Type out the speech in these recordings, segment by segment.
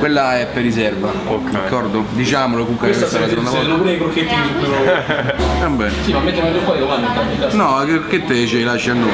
Quella è per riserva, d'accordo? Diciamolo comunque questa è la seconda volta. Sono pure i crocchetti Vabbè. Sì, ma mettiamo qua io quando. No, che te ce li lasci a noi.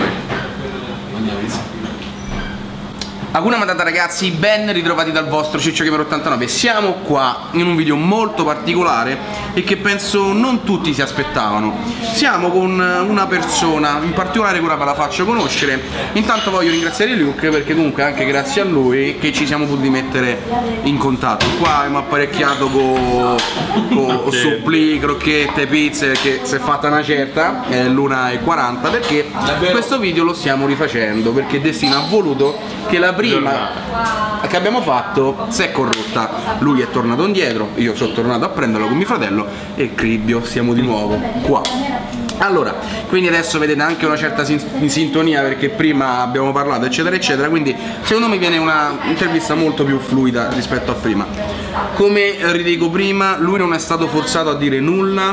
Hakuna Matata ragazzi, ben ritrovati dal vostro Ciccio Gamer 89. Siamo qua in un video molto particolare e che penso non tutti si aspettavano. Siamo con una persona, in particolare ora ve la faccio conoscere. Intanto voglio ringraziare Luke perché comunque anche grazie a lui che ci siamo potuti mettere in contatto. Qua abbiamo apparecchiato con suppli, crocchette, pizze, perché si è fatta una certa, è l'1:40, perché questo video lo stiamo rifacendo perché Destino ha voluto che la prima che abbiamo fatto si è corrotta. Lui è tornato indietro, io sono tornato a prenderlo con mio fratello e Cribbio siamo di nuovo qua. Allora, quindi adesso vedete anche una certa sintonia perché prima abbiamo parlato eccetera eccetera, quindi secondo me viene una intervista molto più fluida rispetto a prima. Come ridico prima, lui non è stato forzato a dire nulla,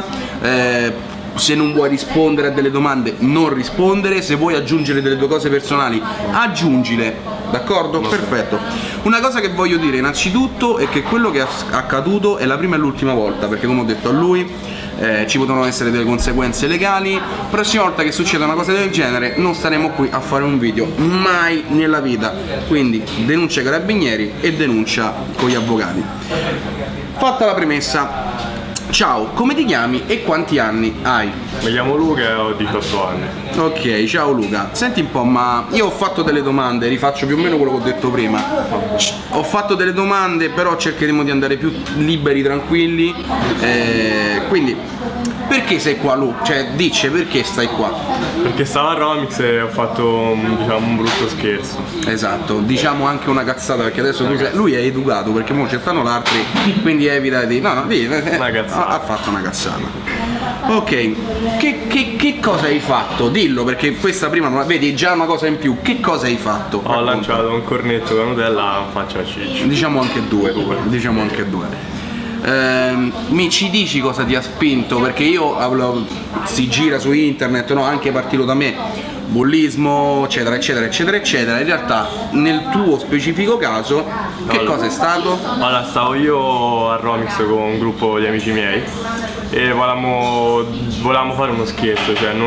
se non vuoi rispondere a delle domande non rispondere, se vuoi aggiungere delle tue cose personali aggiungile, d'accordo? Perfetto. Una cosa che voglio dire innanzitutto è che quello che è accaduto è la prima e l'ultima volta, perché come ho detto a lui ci potranno essere delle conseguenze legali. Prossima volta che succeda una cosa del genere non staremo qui a fare un video, mai nella vita. Quindi denuncia ai carabinieri e denuncia con gli avvocati. Fatta la premessa, ciao, come ti chiami e quanti anni hai? Mi chiamo Luca e ho 18 anni. Ok, ciao Luca. Senti un po', ma io ho fatto delle domande, rifaccio più o meno quello che ho detto prima. Ho fatto delle domande, però cercheremo di andare più liberi, tranquilli. Quindi, perché sei qua, Lu? Cioè, dice perché stai qua? Perché stavo a Romix e ho fatto diciamo, un brutto scherzo. Esatto, diciamo anche una cazzata perché adesso lui è educato perché ora ci stanno l'altri, quindi evita di... No, ha fatto una cazzata. Ok, che cosa hai fatto? Dillo perché questa prima non la vedi, già una cosa in più. Che cosa hai fatto? Ho lanciato un cornetto con Nutella a faccia a Ciccio. Diciamo anche due. Diciamo anche due. Mi ci dici cosa ti ha spinto? Perché io si gira su internet, no? Anche partito da me, bullismo, eccetera, eccetera, eccetera, eccetera. In realtà, nel tuo specifico caso, che cosa è stato? Allora, stavo io a Romix con un gruppo di amici miei e volevamo fare uno scherzo, cioè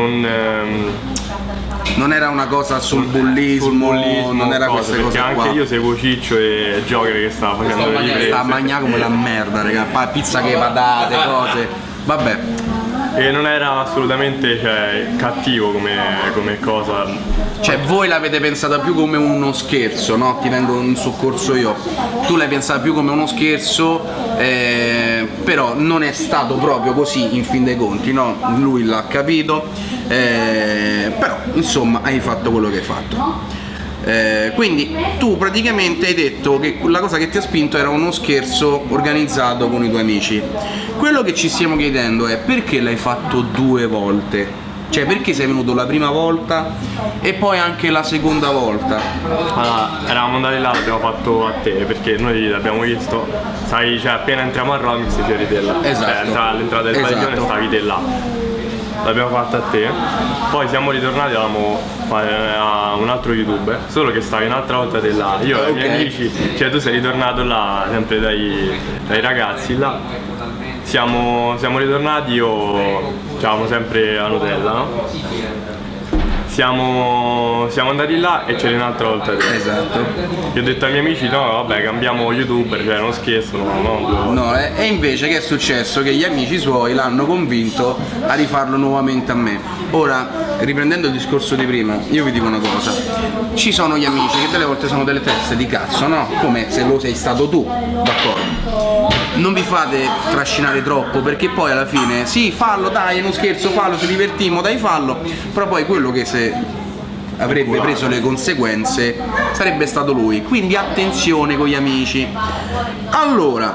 non era una cosa sul bullismo, non era queste cose qua. Anche io seguo Ciccio e Joker che stava facendo le riprese. Sta a mangiare come la merda, raga, pizza che patate, cose. Vabbè. E non era assolutamente cattivo come cosa. Cioè voi l'avete pensata più come uno scherzo, no? Ti vengo in soccorso io. Tu l'hai pensata più come uno scherzo, però non è stato proprio così in fin dei conti, no? Lui l'ha capito, però insomma hai fatto quello che hai fatto. Quindi tu praticamente hai detto che la cosa che ti ha spinto era uno scherzo organizzato con i tuoi amici. Quello che ci stiamo chiedendo è perché l'hai fatto due volte? Cioè perché sei venuto la prima volta e poi anche la seconda volta? Allora, eravamo andati là, l'abbiamo fatto a te perché noi l'abbiamo visto, sai, cioè appena entriamo a Romix c'eri te là. Esatto. Cioè, all'entrata del padiglione stavi te là. L'abbiamo fatta a te, poi siamo ritornati a un altro youtuber, solo che stavi un'altra volta te là. Io e i miei amici, cioè tu sei ritornato là sempre dai ragazzi là. Siamo ritornati, io c'avevamo sempre la Nutella, no? Siamo andati là e c'era un'altra volta te. Esatto. Io ho detto ai miei amici no vabbè cambiamo youtuber, cioè non scherzo, no. E invece che è successo? Che gli amici suoi l'hanno convinto a rifarlo nuovamente a me. Ora, riprendendo il discorso di prima, io vi dico una cosa. Ci sono gli amici che delle volte sono delle teste di cazzo, no? Come se lo sei stato tu, d'accordo? Non vi fate trascinare troppo perché poi alla fine, sì fallo dai, è uno scherzo, fallo, ci divertiamo, dai fallo, però poi quello che se avrebbe preso le conseguenze sarebbe stato lui, quindi attenzione con gli amici. Allora,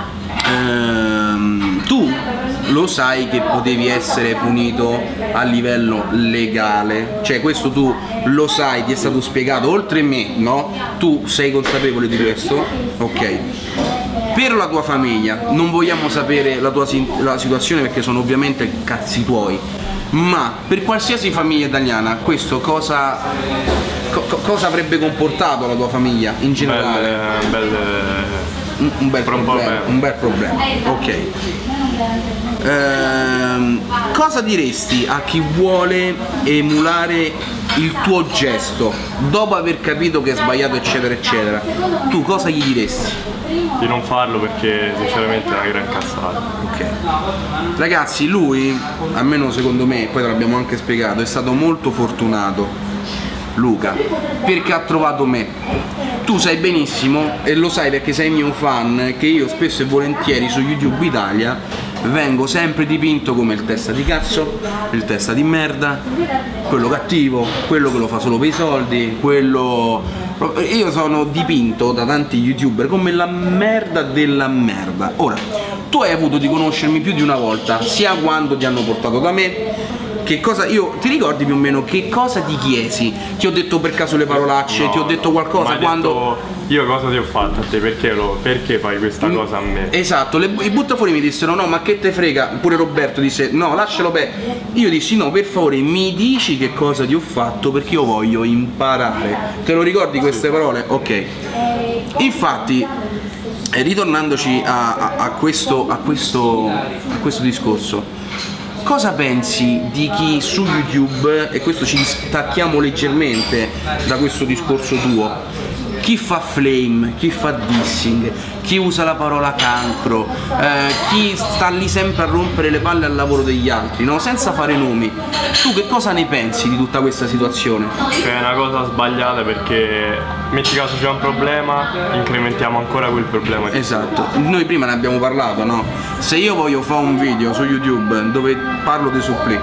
tu lo sai che potevi essere punito a livello legale, cioè questo tu lo sai, ti è stato spiegato, oltre me, no? Tu sei consapevole di questo? Ok. Per la tua famiglia, non vogliamo sapere la situazione perché sono ovviamente cazzi tuoi, ma per qualsiasi famiglia italiana questo cosa avrebbe comportato la tua famiglia in generale? un bel problema, un bel problema. Ok. Cosa diresti a chi vuole emulare il tuo gesto dopo aver capito che è sbagliato, eccetera eccetera? Tu cosa gli diresti? Di non farlo, perché sinceramente è una gran cazzata. Ok. Ragazzi, lui, almeno secondo me, poi te l'abbiamo anche spiegato, è stato molto fortunato, Luca, perché ha trovato me. Tu sai benissimo, e lo sai perché sei mio fan, che io spesso e volentieri su YouTube Italia vengo sempre dipinto come il testa di cazzo, il testa di merda, quello cattivo, quello che lo fa solo per i soldi, quello... Io sono dipinto da tanti youtuber come la merda della merda. Ora, tu hai avuto di conoscermi più di una volta, sia quando ti hanno portato da me, che cosa, io ti ricordi più o meno che cosa ti chiesi? Ti ho detto per caso le parolacce, No, ti ho detto qualcosa quando... detto, io cosa ti ho fatto a te? Perché fai questa cosa a me? Esatto, i buttafuori mi dissero no, ma che te frega, pure Roberto disse no, lascialo per. Io dissi no, per favore mi dici che cosa ti ho fatto perché io voglio imparare. Te lo ricordi queste parole? Ok. Infatti, ritornandoci a questo discorso, cosa pensi di chi su YouTube, e questo ci distacchiamo leggermente da questo discorso tuo, chi fa flame, chi fa dissing, chi usa la parola cancro, chi sta lì sempre a rompere le palle al lavoro degli altri, no? Senza fare nomi. Tu che cosa ne pensi di tutta questa situazione? Cioè è una cosa sbagliata, perché metti caso c'è un problema, incrementiamo ancora quel problema. Esatto, noi prima ne abbiamo parlato, no? Se io voglio fare un video su YouTube dove parlo dei suppli,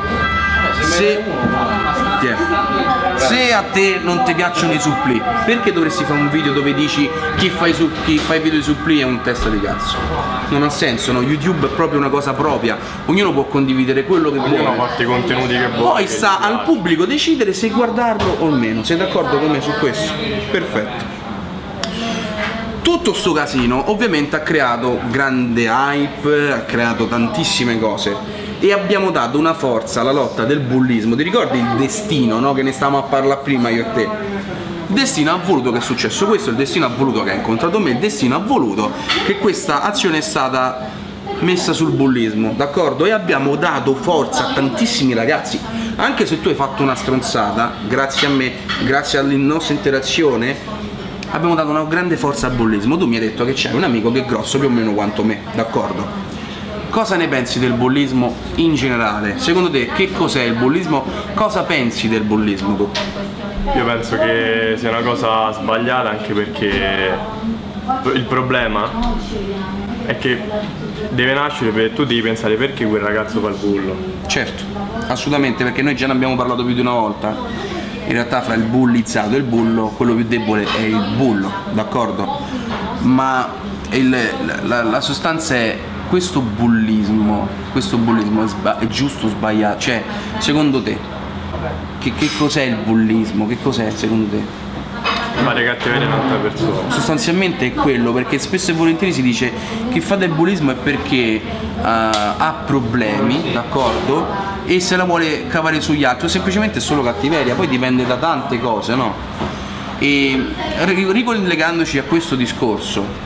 se a te non ti piacciono i suppli, perché dovresti fare un video dove dici chi fa video di suppli è un testa di cazzo? Non ha senso, no? YouTube è proprio una cosa propria, ognuno può condividere quello che vuole, i contenuti che vuole. Poi sta al pubblico decidere se guardarlo o meno. Sei d'accordo con me su questo? Perfetto. Tutto sto casino ovviamente ha creato grande hype, ha creato tantissime cose e abbiamo dato una forza alla lotta del bullismo. Ti ricordi il destino, no? Che ne stavamo a parlare prima io e te? Il destino ha voluto che è successo questo, il destino ha voluto che hai incontrato me, il destino ha voluto che questa azione è stata messa sul bullismo, d'accordo? E abbiamo dato forza a tantissimi ragazzi. Anche se tu hai fatto una stronzata, grazie a me, grazie alla nostra interazione, abbiamo dato una grande forza al bullismo. Tu mi hai detto che c'è un amico che è grosso più o meno quanto me, d'accordo? Cosa ne pensi del bullismo in generale? Secondo te che cos'è il bullismo? Cosa pensi del bullismo tu? Io penso che sia una cosa sbagliata, anche perché il problema è che deve nascere tu devi pensare perché quel ragazzo fa il bullo. Certo, assolutamente, perché noi già ne abbiamo parlato più di una volta. In realtà fra il bullizzato e il bullo, quello più debole è il bullo, d'accordo? Ma la sostanza è questo bullismo è giusto o sbagliato? Cioè, secondo te, che cos'è il bullismo? Che cos'è secondo te? Fare cattiveria a un'altra persona. Sostanzialmente è quello, perché spesso e volentieri si dice che fa del bullismo è perché ha problemi, d'accordo? E se la vuole cavare sugli altri, o semplicemente è solo cattiveria, poi dipende da tante cose, no? E ricollegandoci a questo discorso,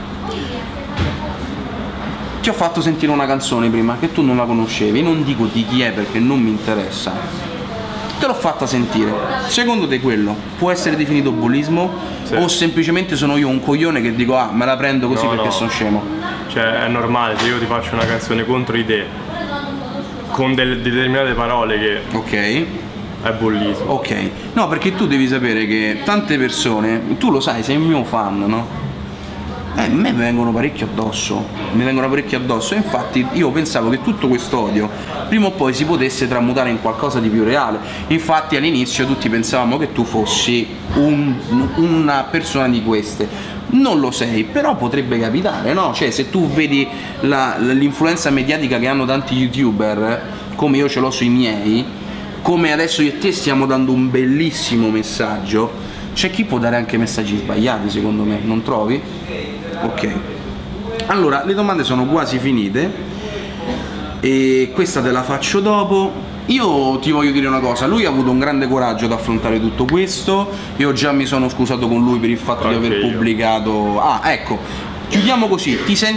ti ho fatto sentire una canzone prima che tu non la conoscevi, non dico di chi è perché non mi interessa, te l'ho fatta sentire. Secondo te quello può essere definito bullismo? Sì. O semplicemente sono io un coglione che dico ah me la prendo così perché sono scemo? Cioè è normale, se io ti faccio una canzone contro di te con delle determinate parole che ok, è bullismo. Ok, no, perché tu devi sapere che tante persone, tu lo sai, sei un mio fan, no? A me vengono parecchio addosso, e infatti io pensavo che tutto questo odio prima o poi si potesse tramutare in qualcosa di più reale. Infatti all'inizio tutti pensavamo che tu fossi una persona di queste. Non lo sei, però potrebbe capitare, no? Cioè se tu vedi l'influenza mediatica che hanno tanti youtuber, come io ce l'ho sui miei, come adesso io e te stiamo dando un bellissimo messaggio, c'è chi può dare anche messaggi sbagliati, secondo me, non trovi? Ok, allora le domande sono quasi finite e questa te la faccio dopo. Io ti voglio dire una cosa, lui ha avuto un grande coraggio ad affrontare tutto questo, io già mi sono scusato con lui per il fatto di aver pubblicato... Ah, ecco, chiudiamo così,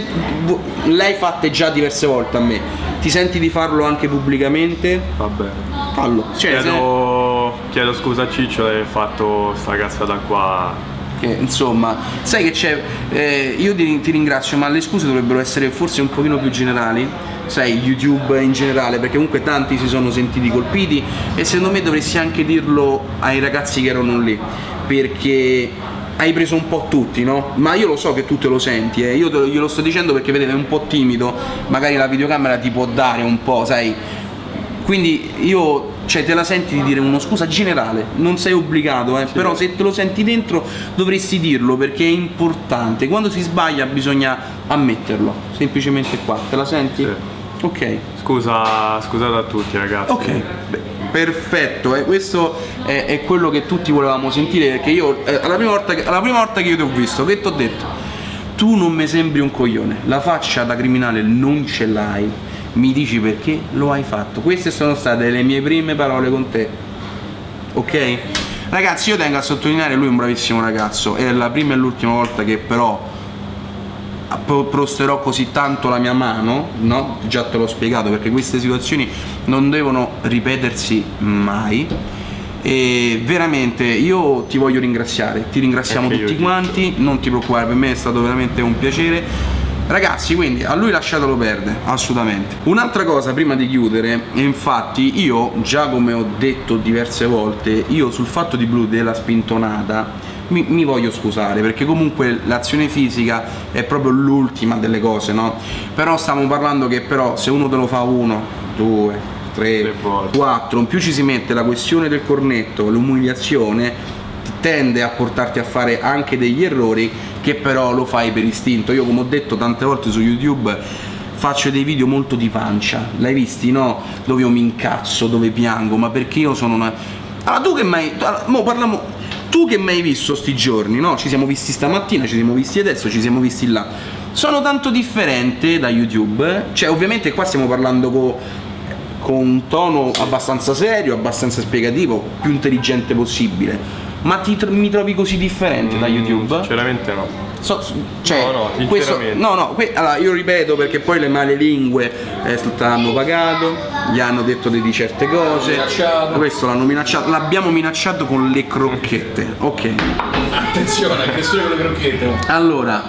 lei fatte già diverse volte a me, ti senti di farlo anche pubblicamente? Va bene. Fallo. Cioè, chiedo scusa a Ciccio e hai fatto sta cazzata qua. Insomma, sai che c'è, io ti ringrazio, ma le scuse dovrebbero essere forse un pochino più generali, sai, YouTube in generale, perché comunque tanti si sono sentiti colpiti e secondo me dovresti anche dirlo ai ragazzi che erano lì, perché hai preso un po' tutti, no? Ma io lo so che tu te lo senti, io glielo sto dicendo perché vedete è un po' timido, magari la videocamera ti può dare un po', sai, quindi io, cioè, te la senti di dire uno scusa generale, non sei obbligato, sì, però se te lo senti dentro dovresti dirlo perché è importante, quando si sbaglia bisogna ammetterlo, semplicemente qua, te la senti? Sì. Ok. Scusate a tutti ragazzi. Ok, beh, perfetto, questo è quello che tutti volevamo sentire, perché io, la prima volta che io ti ho visto, che ti ho detto? Tu non mi sembri un coglione, la faccia da criminale non ce l'hai, mi dici perché lo hai fatto. Queste sono state le mie prime parole con te, ok? Ragazzi, io tengo a sottolineare, lui è un bravissimo ragazzo, è la prima e l'ultima volta che però prosterò così tanto la mia mano, no? Già te l'ho spiegato, perché queste situazioni non devono ripetersi mai. E veramente io ti voglio ringraziare, ti ringraziamo tutti quanti, non ti preoccupare, per me è stato veramente un piacere. Ragazzi, quindi a lui lasciatelo perdere, assolutamente. Un'altra cosa prima di chiudere, infatti io già come ho detto diverse volte, io sul fatto di Blue della spintonata mi voglio scusare, perché comunque l'azione fisica è proprio l'ultima delle cose, no? Però stiamo parlando che però se uno te lo fa 1, 2, 3, 4, in più ci si mette la questione del cornetto, l'umiliazione, tende a portarti a fare anche degli errori che però lo fai per istinto. Io, come ho detto tante volte su YouTube, faccio dei video molto di pancia, l'hai visti, no? Dove io mi incazzo, dove piango, ma perché io sono una... Allora tu che mai... Tu che mi hai visto sti giorni, no? Ci siamo visti stamattina, ci siamo visti adesso, ci siamo visti là. Sono tanto differente da YouTube, cioè ovviamente qua stiamo parlando con un tono abbastanza serio, abbastanza spiegativo, più intelligente possibile. Ma mi trovi così differente da YouTube? Sinceramente no. Cioè, no, sinceramente. Allora io ripeto, perché poi le male lingue l'hanno pagato, gli hanno detto di certe cose, questo l'hanno minacciato, l'abbiamo minacciato con le crocchette, ok. Attenzione, aggressione con le crocchette. Allora,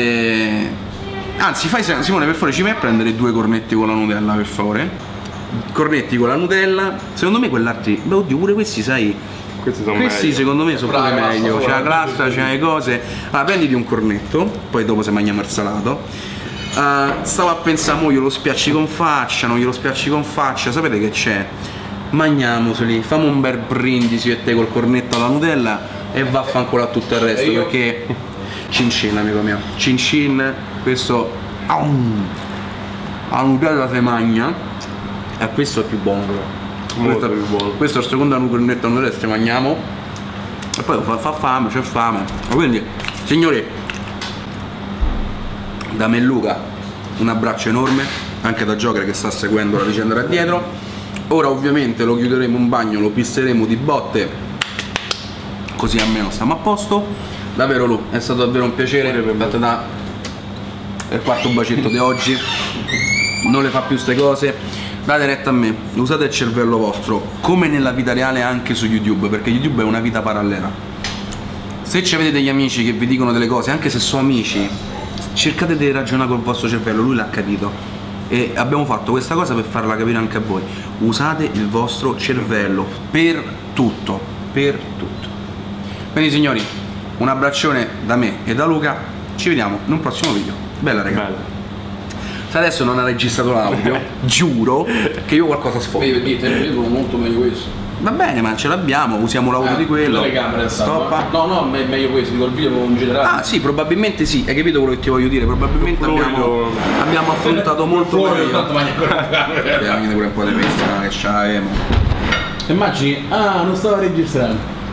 anzi, Simone, per favore, ci vai a prendere 2 cornetti con la Nutella, per favore. Cornetti con la Nutella, secondo me quell'altri, beh oddio, pure questi, sai, questi secondo me sono pure meglio, c'è la glassa, c'è le cose. Allora prenditi un cornetto, poi dopo se mangiamo il salato. Stavo a pensare, mo glielo spiaccico in faccia, non glielo spiaccico in faccia, sapete che c'è? Mangiamoseli, famo un bel brindisi e te col cornetto alla Nutella e vaffanculo a tutto il resto, perché cin cin, amico mio, cin cin, questo la Nutella se magna e questo è più buono però. Questo è il secondo cornetto alla Nutella, mangiamo e poi fa fame, c'è fame. Quindi signori, da me e Luca un abbraccio enorme, anche da Joker che sta seguendo la vicenda da dietro. Ora ovviamente lo chiuderemo in bagno, lo pisseremo di botte, così almeno stiamo a posto. Davvero Lu, è stato davvero un piacere, date da il quarto bacetto di oggi, non le fa più ste cose. Date retta a me, usate il cervello vostro, come nella vita reale anche su YouTube, perché YouTube è una vita parallela. Se avete degli amici che vi dicono delle cose, anche se sono amici, cercate di ragionare col vostro cervello, lui l'ha capito. E abbiamo fatto questa cosa per farla capire anche a voi. Usate il vostro cervello per tutto, per tutto. Quindi signori, un abbraccione da me e da Luca, ci vediamo in un prossimo video. Bella raga. Se adesso non ha registrato l'audio, giuro che io qualcosa sfogo. Vedete, molto meglio questo. Va bene, ma ce l'abbiamo, usiamo l'audio di quello. Le camere stoppa. No, è meglio questo, dico il video in generale. Ah sì, probabilmente sì, hai capito quello che ti voglio dire? Probabilmente abbiamo affrontato molto meglio. Abbiamo pure un po' di pesta che c'avevamo. Immagini, non stava registrando.